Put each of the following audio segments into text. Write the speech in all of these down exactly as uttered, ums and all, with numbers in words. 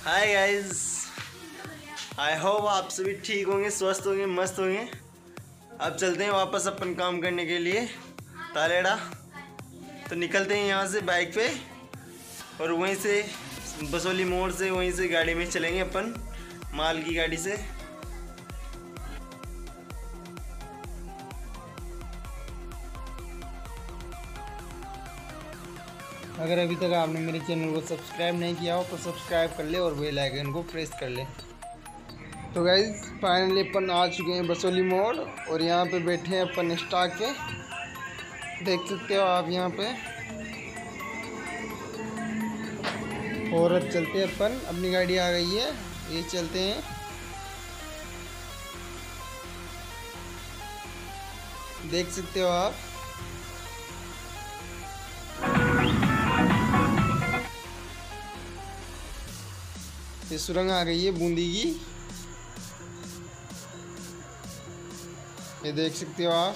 Hi guys, I hope आप सभी ठीक होंगे, स्वस्थ होंगे, मस्त होंगे। अब चलते हैं वापस अपन काम करने के लिए तालेड़ा। तो निकलते हैं यहाँ से बाइक पे और वहीं से बसोली मोड़ से वहीं से गाड़ी में चलेंगे अपन, माल की गाड़ी से। अगर अभी तक आपने मेरे चैनल को सब्सक्राइब नहीं किया हो तो सब्सक्राइब कर ले और बेल आइकन को प्रेस कर ले। तो गाइज फाइनली अपन आ चुके हैं बसोली मोड़ और यहाँ पे बैठे हैं अपन स्टॉक के, देख सकते हो आप यहाँ पे। और अब चलते हैं अपन, अपनी गाड़ी आ गई है, ये चलते हैं। देख सकते हो आप, ये सुरंग आ गई है बूंदी की, ये देख सकते हो आप।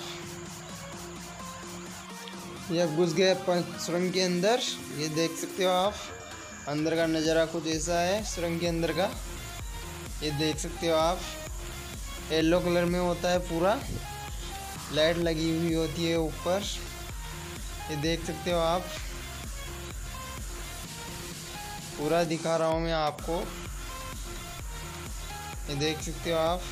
ये अब घुस गए अपन सुरंग के अंदर, ये देख सकते हो आप। अंदर का नज़ारा कुछ ऐसा है सुरंग के अंदर का, ये देख सकते हो आप। येलो कलर में होता है पूरा, लाइट लगी हुई होती है ऊपर, ये देख सकते हो आप। पूरा दिखा रहा हूँ मैं आपको, ये देख सकते हो आप।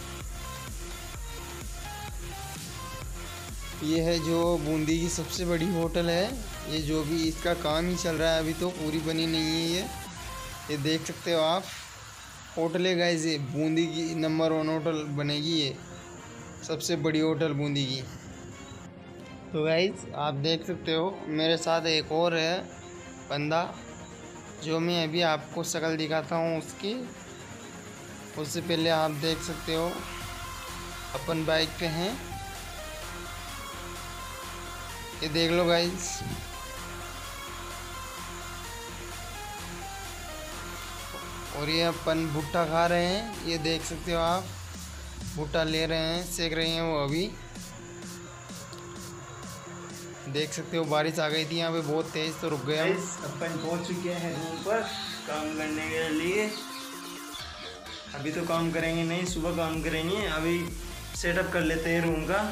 ये है जो बूंदी की सबसे बड़ी होटल है, ये जो भी इसका काम ही चल रहा है अभी, तो पूरी बनी नहीं है ये ये देख सकते हो आप। होटल है गाइस, ये बूंदी की नंबर वन होटल बनेगी, ये सबसे बड़ी होटल बूंदी की। तो गाइस आप देख सकते हो मेरे साथ एक और है बंदा, जो मैं अभी आपको शक्ल दिखाता हूँ उसकी। उससे पहले आप देख सकते हो अपन बाइक पे हैं, ये देख लो गाइस। और ये अपन भुट्टा खा रहे हैं, ये देख सकते हो आप। भुट्टा ले रहे हैं, सेक रहे हैं वो अभी, देख सकते हो। बारिश आ गई थी यहाँ पे बहुत तेज, तो रुक गया। अपन पहुँच चुके हैं रूम पर काम करने के लिए। अभी तो काम करेंगे नहीं, सुबह काम करेंगे। अभी सेटअप कर लेते हैं रूम का।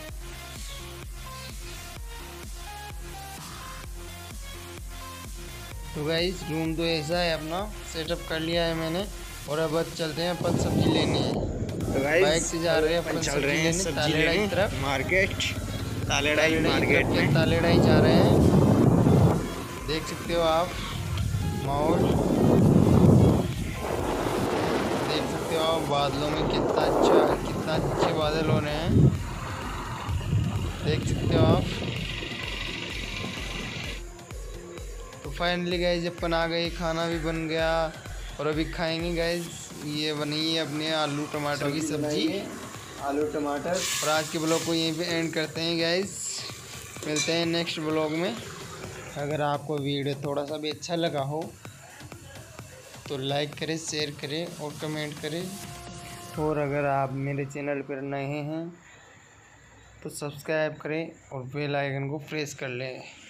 तो गाइस रूम तो ऐसा है, अपना सेटअप कर लिया है मैंने। और अब चलते हैं अपन सब्जी लेने। तो गाइस बाइक से जा रहे हैं अपन, चल रहे हैं सब्जी लेने की तरफ, मार्केट तालेड़ा मार्केट में तालेड़ा ही जा रहे हैं। देख सकते हो आप माहौल, देख सकते हो आप बादलों में कितना अच्छा कितना अच्छे बादल हो रहे हैं, देख सकते हो आप। तो फाइनली गाइज अपन आ गए, खाना भी बन गया और अभी खाएंगे गाइज। ये बनी है अपने आलू टमाटर की सब्जी, आलू टमाटर। और आज के ब्लॉग को यहीं पे एंड करते हैं गाइज, मिलते हैं नेक्स्ट ब्लॉग में। अगर आपको वीडियो थोड़ा सा भी अच्छा लगा हो तो लाइक करें, शेयर करें और कमेंट करें। और अगर आप मेरे चैनल पर नए हैं तो सब्सक्राइब करें और बेल आइकन को प्रेस कर लें।